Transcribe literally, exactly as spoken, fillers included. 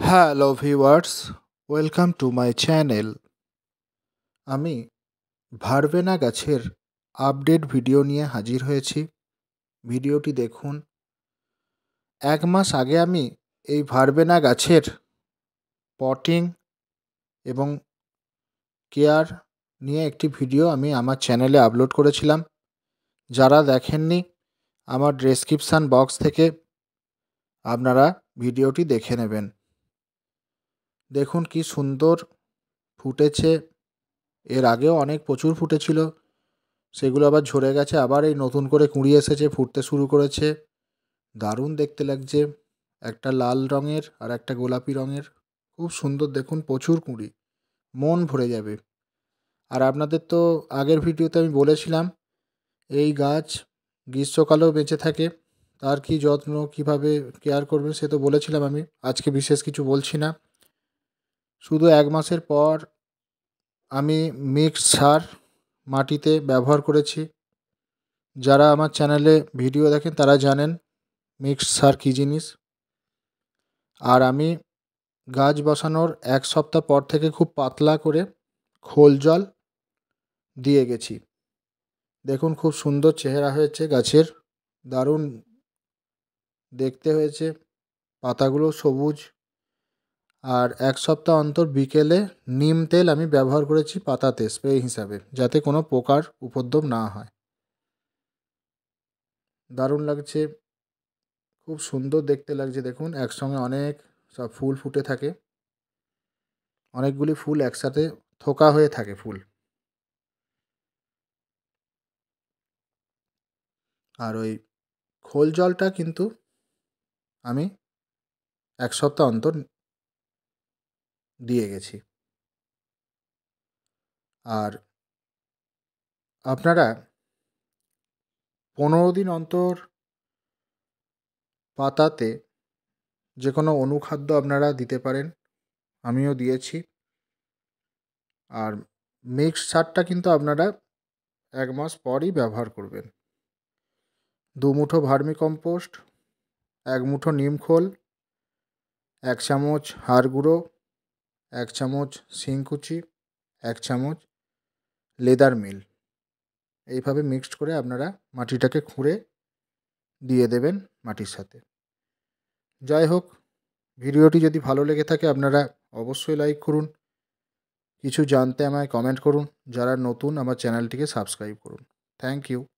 Hello viewers, welcome to my channel. আমি verbena গাছের update video নিয়ে হাজির হয়েছি। ভিডিওটি দেখুন। এক মাস আগে আমি এই ভারবেনা গাছের পটিং এবং কেয়ার নিয়ে একটি ভিডিও আমি আমার চ্যানেলে আপলোড করেছিলাম। যারা দেখেননি, আমার ডেসক্রিপশান বক্স থেকে আপনারা ভিডিওটি দেখে নেবেন। দেখুন কি সুন্দর ফুটেছে। এর আগেও অনেক প্রচুর ফুটেছিল, সেগুলো আবার ঝরে গেছে, আবার এই নতুন করে কুঁড়ি এসেছে, ফুটতে শুরু করেছে। দারুণ দেখতে লাগছে। একটা লাল রঙের আর একটা গোলাপি রঙের, খুব সুন্দর। দেখুন প্রচুর কুঁড়ি, মন ভরে যাবে। আর আপনাদের তো আগের ভিডিওতে আমি বলেছিলাম এই গাছ গ্রীষ্মকালেও বেঁচে থাকে, তার কি যত্ন কিভাবে কেয়ার করবেন সে তো বলেছিলাম আমি। আজকে বিশেষ কিছু বলছি না, শুধু এক মাসের পর আমি মিক্সড সার মাটিতে ব্যবহার করেছি। যারা আমার চ্যানেলে ভিডিও দেখেন তারা জানেন মিক্সড সার কী জিনিস। আর আমি গাছ বসানোর এক সপ্তাহ পর থেকে খুব পাতলা করে খোল জল দিয়ে গেছি। দেখুন খুব সুন্দর চেহারা হয়েছে গাছের, দারুণ দেখতে হয়েছে। পাতাগুলো সবুজ। আর এক সপ্তাহ অন্তর বিকেলে নিম তেল আমি ব্যবহার করেছি পাতাতে স্প্রে হিসাবে, যাতে কোনো পোকার উপদ্রব না হয়। দারুণ লাগছে, খুব সুন্দর দেখতে লাগছে। দেখুন একসঙ্গে অনেক সব ফুল ফুটে থাকে, অনেকগুলি ফুল একসাথে থোকা হয়ে থাকে ফুল। আর ওই খোল জলটা কিন্তু আমি এক সপ্তাহ অন্তর দিয়ে গেছি। আর আপনারা পনেরো দিন অন্তর পাতাতে যে কোনো অনুখাদ্য আপনারা দিতে পারেন, আমিও দিয়েছি। আর মিক্সড সারটা কিন্তু আপনারা এক মাস পরই ব্যবহার করবেন। দু মুঠো ভার্মি কম্পোস্ট, এক মুঠো নিম খোল, এক চামচ হাড় গুঁড়ো, এক চামচ শিংকুচি, এক চামচ লেদার মিল, এইভাবে মিক্সড করে আপনারা মাটিটাকে খুঁড়ে দিয়ে দেবেন মাটির সাথে। যাই হোক, ভিডিওটি যদি ভালো লেগে থাকে আপনারা অবশ্যই লাইক করুন, কিছু জানতে আমায় কমেন্ট করুন, যারা নতুন আমার চ্যানেলটিকে সাবস্ক্রাইব করুন। Thank you.